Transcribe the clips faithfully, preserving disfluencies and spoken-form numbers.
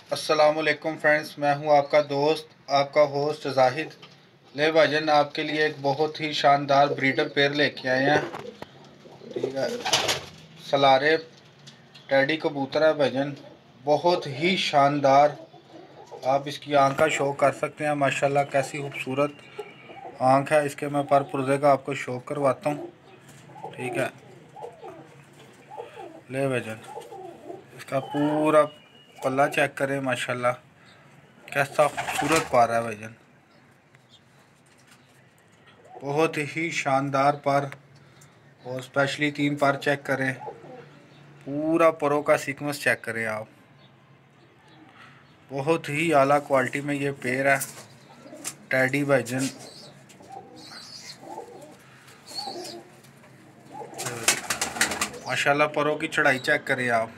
अस्सलामुअलैकुम फ्रेंड्स, मैं हूं आपका दोस्त, आपका होस्ट जाहिद। ले भाईजान, आपके लिए एक बहुत ही शानदार ब्रीडर पेयर लेके आए हैं। ठीक है, सलारे टैडी कबूतर है भाईजान, बहुत ही शानदार। आप इसकी आंख का शो कर सकते हैं, माशाल्लाह कैसी खूबसूरत आंख है इसके। मैं पर पुर्जे का आपको शो करवाता हूँ। ठीक है, ले भाईजान, इसका पूरा पल्ला चेक करें, माशाल्लाह कैसा खूबसूरत पारा है भाईजान, बहुत ही शानदार पर। और स्पेशली तीन पर चेक करें, पूरा परों का सीक्वेंस चेक करें आप। बहुत ही आला क्वालिटी में ये पेयर है टैडी भाईजान। माशाल्लाह परों की चढ़ाई चेक करें आप।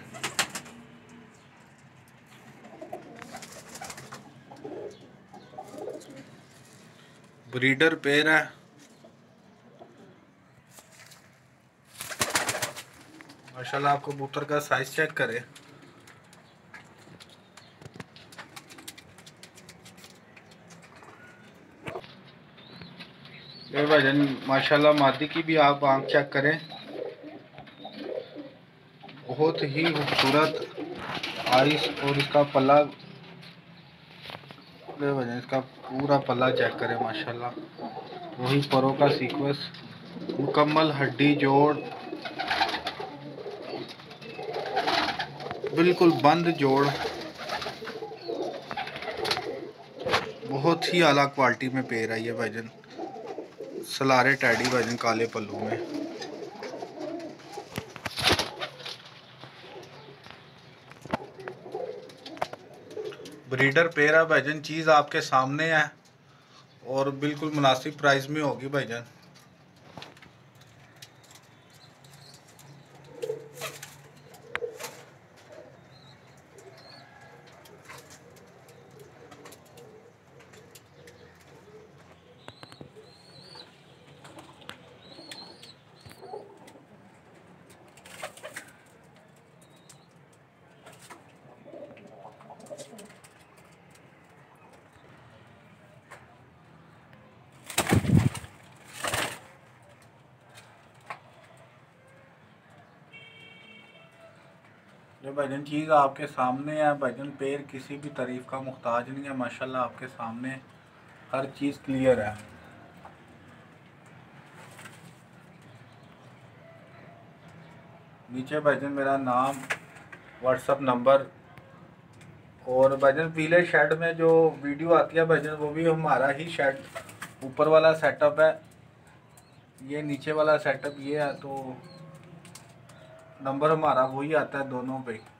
ब्रीडर पेयर है, माशाल्लाह। आप कबूतर का साइज चेक करें, ये भाईजान माशाल्लाह। मादी की भी आप आंख चेक करें, बहुत ही खूबसूरत आइस। और इसका पल्ला, ये भाईजान इसका पूरा पल्ला चेक करें, माशाल्लाह। वही परों का सीक्वेंस, मुकम्मल हड्डी जोड़, बिल्कुल बंद जोड़, बहुत ही आला क्वालिटी में पेयर है ये भाईजान। सलारे टैडी भाईजान, काले पल्लू में। ब्रीडर पेयर है भाईजान, चीज़ आपके सामने है और बिल्कुल मुनासिब प्राइस में होगी भाईजान। ये भाईजान चीज़ आपके सामने है भाईजान, पेड़ किसी भी तारीफ का मुहताज नहीं है, माशाल्लाह आपके सामने हर चीज़ क्लियर है। नीचे भाईजान मेरा नाम, व्हाट्सअप नंबर, और भाईजान पीले शेड में जो वीडियो आती है भाईजान, वो भी हमारा ही शेड ऊपर वाला सेटअप है। ये नीचे वाला सेटअप ये है, तो नंबर हमारा वही आता है दोनों पे।